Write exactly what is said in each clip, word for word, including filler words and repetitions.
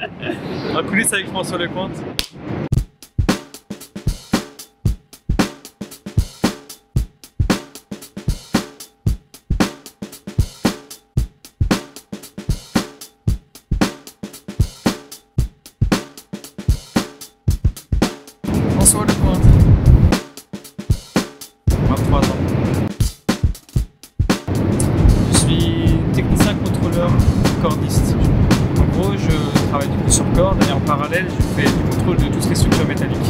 En coulisses avec François Lecointe. François Lecointe. vingt-trois ans. Je suis technicien contrôleur cordiste. En gros, je travaille du coup sur corde et en parallèle, je fais du contrôle de toutes les structures métalliques.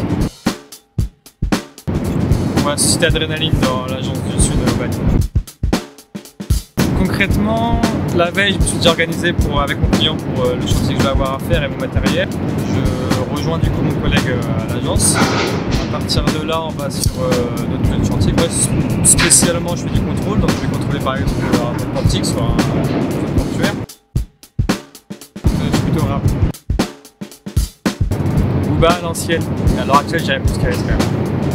Pour la société Adrénaline dans l'agence du Sud au Bali. Concrètement, la veille, je me suis déjà organisé pour, avec mon client pour euh, le chantier que je vais avoir à faire et mon matériel. Je rejoins du coup mon collègue euh, à l'agence. À partir de là, on va sur euh, notre chantier. Ouais, spécialement, je fais du contrôle, donc je vais contrôler par exemple un portique, soit un, un portuaire. C'est plutôt rare. Ou bah à l'ancienne. À l'heure actuelle, j'irais plus qu'à S P M.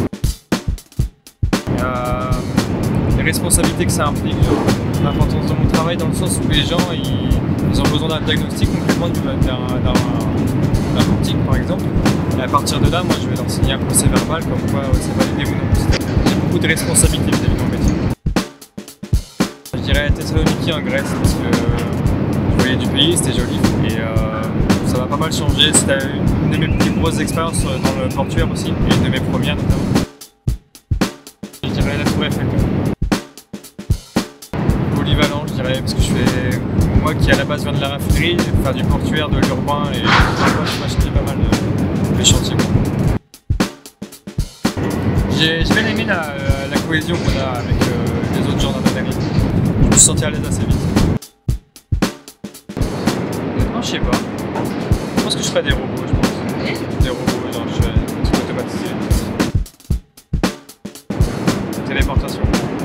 Euh, les responsabilités que ça implique, l'importance de mon travail dans le sens où les gens ils, ils ont besoin d'un diagnostic concrètement d'un portique par exemple. Et à partir de là, moi je vais leur signer un procès verbal comme quoi ouais, c'est validé ou non. J'ai beaucoup de responsabilités vis-à-vis de mon métier. Je dirais Thessaloniki en Grèce parce que je voyais du pays, c'était joli et euh, ça m'a pas mal changé. C'était une de mes plus grosses expériences dans le portuaire aussi et une de mes premières notamment. Je dirais la Tour Eiffel. Polyvalent, je dirais, parce que je fais, moi qui à la base viens de la raffinerie, faire du portuaire, de l'urbain et moi je m'achète pas mal de, de chantiers. J'ai bien aimé la, la cohésion qu'on a avec euh, les autres gens d'adrénaline. Je me suis senti à l'aise assez vite. Honnêtement, je sais pas. Je pense que je ferais des robots, je pense. Des robots, genre je fais des trucs automatisés. Téléportation.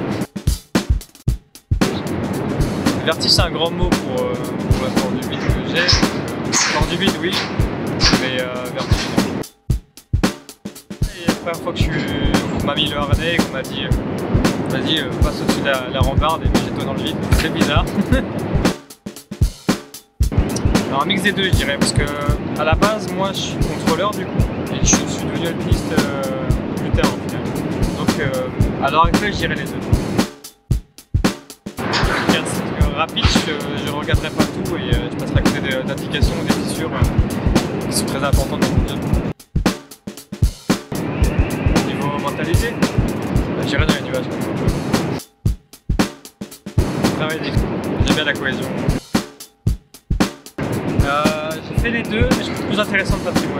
Vertige, c'est un grand mot pour, euh, pour la peur du vide que j'ai. Peur du vide, oui, mais euh, vertige, non. Et la première fois que je suis, on m'a mis le harnais et qu'on m'a dit euh, vas-y, euh, passe au-dessus de la, la rambarde et jette-toi dans le vide, c'est bizarre. Alors, un mix des deux, je dirais, parce que à la base, moi, je suis contrôleur du coup, et je suis devenu alpiniste euh, plus tard en final. Donc, euh, à l'heure actuelle, je dirais les deux. Rapide, je ne regarderai pas tout et euh, je passerai à côté d'applications ou des fissures euh, qui sont très importantes dans mon job. Niveau mentalité, bah, j'irai dans les nuages comme ça. Travail d'équipe, j'aime bien la cohésion. Euh, j'ai fait les deux, mais je trouve plus intéressant le patrimoine.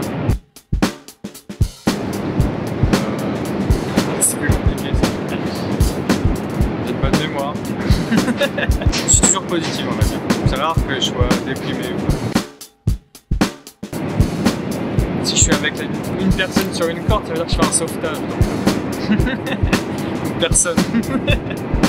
Euh, C'est plus compliqué ça. J'ai de bonne mémoire. Je suis toujours positif on va dire. C'est rare que je sois déprimé ou pas. Si je suis avec une personne sur une corde, ça veut dire que je fais un sauvetage. Donc... une personne.